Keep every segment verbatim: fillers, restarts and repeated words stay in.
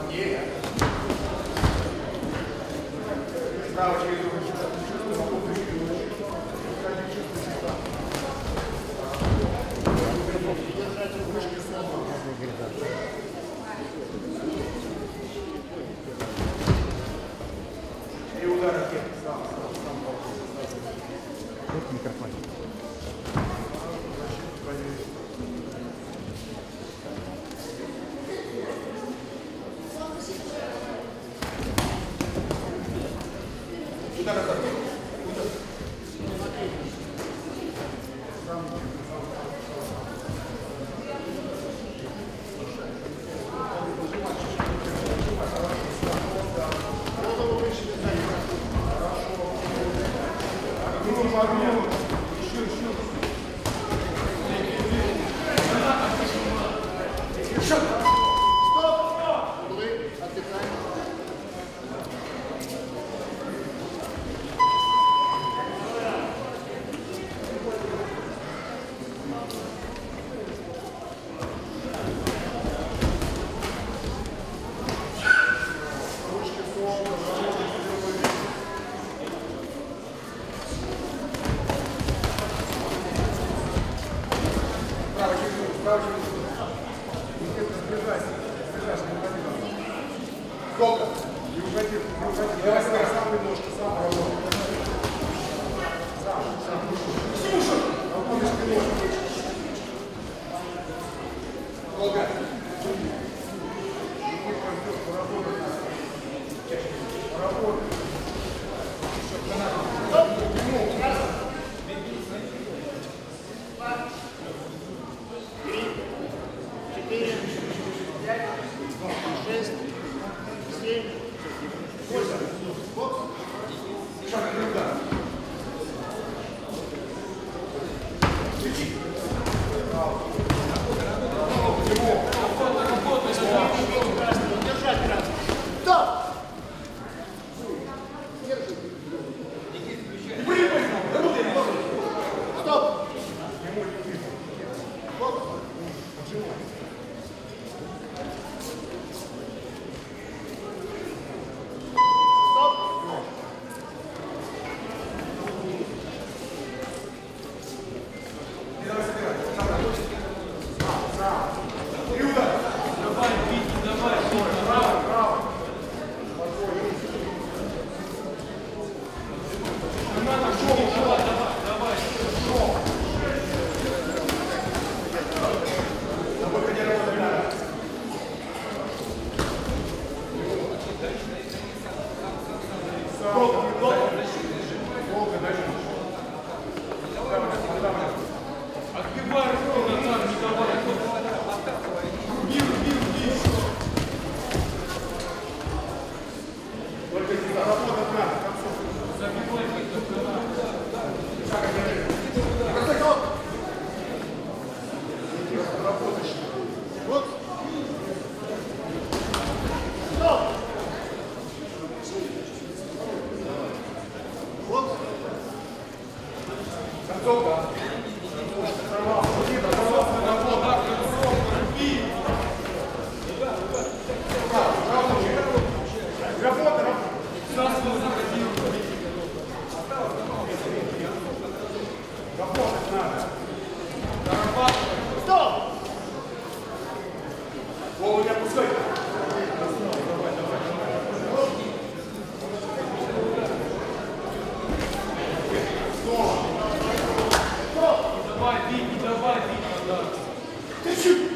И удар ракеты. Вот микрофон. Удар ракеты. Еще, еще. Стоп! Углы, отдыхаем. Ручки соло, Право через право через сбежать, сбежать, не уходи. Сколько? Не уходи, не уходи. Давай сюда, сам немножко, сам работай. Сам, сам. Слушай! Работай спиной. Сколько? Поработай. Поработай. Стоп! Раз. Четыре, пять, шесть, семь, восемь. Бокс. Шаг туда. Кричи. Держать красный. Стоп! Держи. Стоп! Бокс. Долго, долго. Долго дальше. Отбивай руку назад, не давай. Бил, бил, бил. Только не заработать надо, к концу. Забивай, только надо. Шага, держи. Бросай, стоп. Работаешь. Вот. Стоп. Концовка. Сорвал. Работа. Руби. Работа. Работать надо. Стоп! Голову не опускай. Давай, давай. Давай, бить, давай, бить, да. Ты чуть.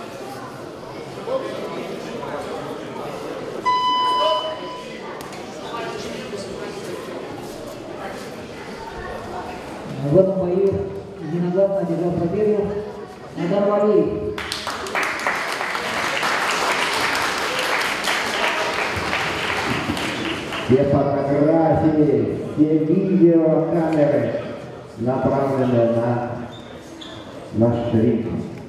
В этом бою единогласно одержал победу Айдар Валиев. Все фотографии, все видеокамеры направлены на наш ринг.